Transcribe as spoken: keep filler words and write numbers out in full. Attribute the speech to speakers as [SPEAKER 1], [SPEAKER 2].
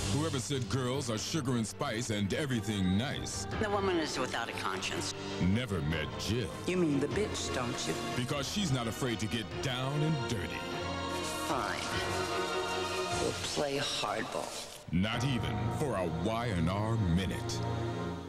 [SPEAKER 1] Whoever said girls are sugar and spice and everything nice
[SPEAKER 2] The woman is without a conscience.
[SPEAKER 1] never met Jill.
[SPEAKER 3] You mean the bitch, don't you?
[SPEAKER 1] Because she's not afraid to get down and dirty.
[SPEAKER 2] Fine. We'll play hardball.
[SPEAKER 1] Not even for a Y and R minute.